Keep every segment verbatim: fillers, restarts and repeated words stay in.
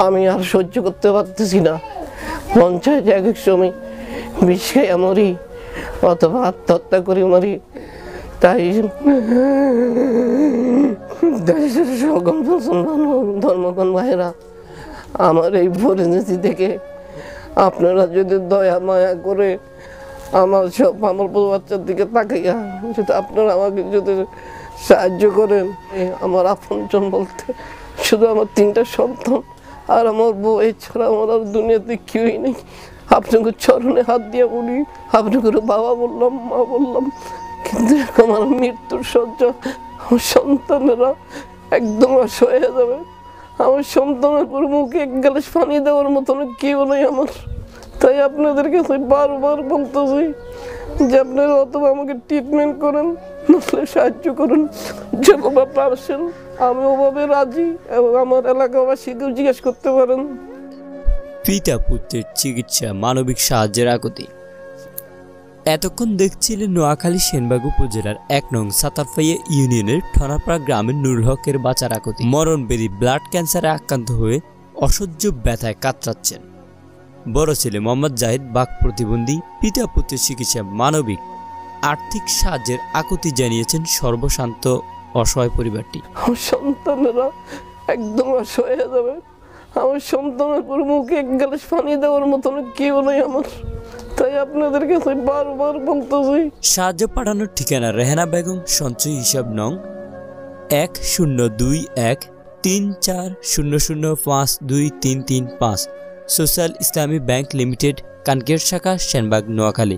আমি আর সহ্য করতে পারতেছি না। পঞ্চায়েত এক এক সময় বিষ খাইয়া মরি অথবা আত্মহত্যা করি মরি। তাই দেশের সকল মুসলমান ধর্মগণ ভাইরা, আমার এই পরিণতি থেকে আপনারা যদি দয়া মায়া করে আমার সব আমার বাচ্চার দিকে তাকাইয়া যদি আপনারা আমাকে যদি সাহায্য করেন। আমার আপনজন বলতে শুধু আমার তিনটা সন্তান আর আমার বউ, এছাড়া আমার আর দুনিয়াতে কেউই নেই। আপনাকে চরণে হাত দিয়ে বলি, আপনাকে বাবা বললাম, মা বললাম, কিন্তু আমার মৃত্যুর সজ্জা আমার সন্তানেরা একদম অসহায় হয়ে যাবে। আমার সন্তানের পর মুখে এক গ্লাস পানি দেওয়ার মতন কেউ নেই আমার। তাই আপনাদের কাছে বারবার বলতেছি যে আপনারা অথবা আমাকে ট্রিটমেন্ট করেন, নাহলে সাহায্য করুন যেভাবে পারছেন। আমি ওভাবে রাজি, এবং আমার এলাকাবাসীকেও জিজ্ঞেস করতে পারেন। পিতা পুত্রের চিকিৎসা, মানবিক সাহায্যের আকুতি। এতক্ষণ দেখছিলেন নোয়াখালী সেনবাগ উপজেলার এক নং সাতারপাইয়া ইউনিয়নের ঠনাপাড়া গ্রামের নুরুল হকের বাঁচার আকুতি। মরণবেদী ব্লাড ক্যান্সারে আক্রান্ত হয়ে অসহ্য ব্যথায় কাতরাচ্ছেন বড় ছেলে মোহাম্মদ জাহিদ বাক প্রতিবন্ধী। পিতা পুত্রের চিকিৎসা, মানবিক আর্থিক সাহায্যের আকুতি জানিয়েছেন সর্বশান্ত অসহায় পরিবারটি। আমার সন্তানেরা একদম অসহায় হয়ে যাবে। আমার সন্তানের পর মুখে এক গ্লাস পানি দেওয়ার মতন কেউ নেই আমার। তাই আপনাদের কাছে বারবার বলতেছি। সাহায্য পাঠানোর ঠিকানা রেহানা বেগম সঞ্চয় হিসাব নং এক শূন্য দুই এক তিন চার শূন্য শূন্য পাঁচ দুই তিন তিন পাঁচ, সোশ্যাল ইসলামী ব্যাংক লিমিটেড, কানকের শাখা, সেনবাগ, নোয়াখালী।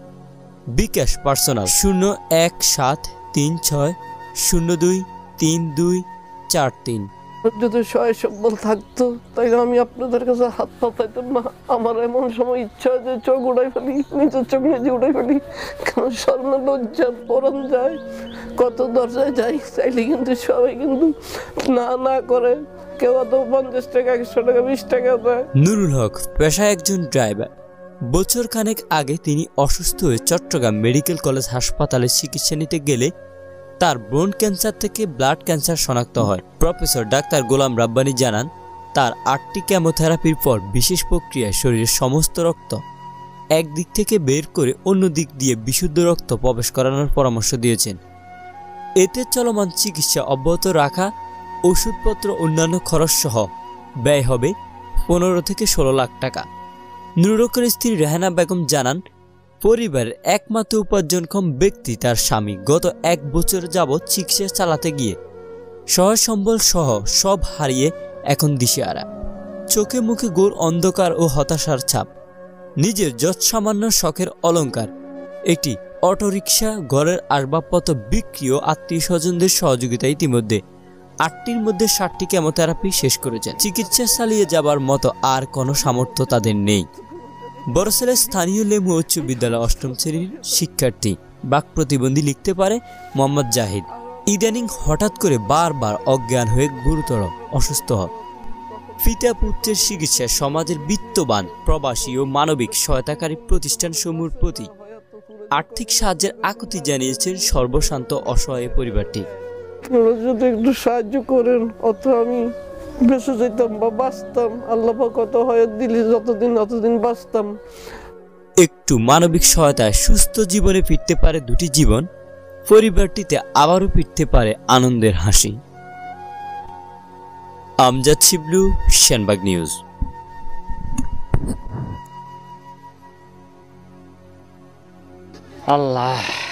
বিকাশ পার্সোনাল শূন্য এক সাত তিন ছয় শূন্য দুই তিন দুই চার তিন। যদি সহায় সম্বল থাকতো তাইলে আমি আপনাদের কাছে হাত পাতাইতাম না। আমার এমন সময় ইচ্ছা যে চোখ উড়াই ফেলি, নিজের চোখ নিজে উড়াই ফেলি, কারণ স্বর্ণ লজ্জা পরম যায়। কত দরজায় যাই, চাইলে কিন্তু সবাই কিন্তু না না করে। কেউ অত পঞ্চাশ টাকা, একশো টাকা, বিশ টাকা দেয়। নুরুল হক পেশায় একজন ড্রাইভার। বছর খানেক আগে তিনি অসুস্থ হয়ে চট্টগ্রাম মেডিকেল কলেজ হাসপাতালে চিকিৎসা নিতে গেলে তার ব্রোন ক্যান্সার থেকে ব্লাড ক্যান্সার শনাক্ত হয়। প্রফেসর ডাক্তার গোলাম রাব্বানি জানান, তার আটটি কেমোথেরাপির পর বিশেষ প্রক্রিয়ায় শরীরের সমস্ত রক্ত একদিক থেকে বের করে অন্য দিক দিয়ে বিশুদ্ধ রক্ত প্রবেশ করানোর পরামর্শ দিয়েছেন। এতে চলমান চিকিৎসা অব্যাহত রাখা, ওষুধপত্র, অন্যান্য খরচ সহ ব্যয় হবে পনেরো থেকে ষোলো লাখ টাকা। নুরুল হকের স্ত্রী রেহানা বেগম জানান, পরিবারের একমাত্র উপার্জনক্ষম ব্যক্তি তার স্বামী গত এক বছর যাবৎ চিকিৎসা চালাতে গিয়ে সহায় সম্বল সহ সব হারিয়ে এখন দিশেহারা। চোখে মুখে ঘোর অন্ধকার ও হতাশার ছাপ। নিজের যৎসামান্য শখের অলংকার, একটি অটোরিকশা, ঘরের আসবাবপত্র বিক্রি ও আত্মীয় স্বজনদের সহযোগিতা ইতিমধ্যে আটটির মধ্যে ষাটটি কেমোথেরাপি শেষ করেছেন। চিকিৎসা চালিয়ে যাবার মতো আর কোনো সামর্থ্য তাদের নেই। বড় ছেলে স্থানীয় লেমু উচ্চ বিদ্যালয় অষ্টম শ্রেণীর শিক্ষার্থী, বাক প্রতিবন্ধী, লিখতে পারে মোহাম্মদ জাহিদ ইদানিং হঠাৎ করে বারবার অজ্ঞান হয়ে গুরুতর অসুস্থ হয়। পিতা পুত্রের চিকিৎসায় সমাজের বিত্তবান, প্রবাসী ও মানবিক সহায়তাকারী প্রতিষ্ঠানসমূহের প্রতি আর্থিক সাহায্যের আকুতি জানিয়েছেন সর্বশান্ত অসহায় পরিবারটি। যদি একটু সাহায্য করেন, অত আমি বেঁচে যেতাম বা বাঁচতাম। আল্লাহ পাক কত হায়াত দিলি, যতদিন ততদিন বাঁচতাম। একটু মানবিক সহায়তায় সুস্থ জীবনে ফিরতে পারে দুটি জীবন, পরিবারটিতে আবারও ফিরতে পারে আনন্দের হাসি। আমজাদ শিবলু, সেনবাগ নিউজ। আল্লাহ।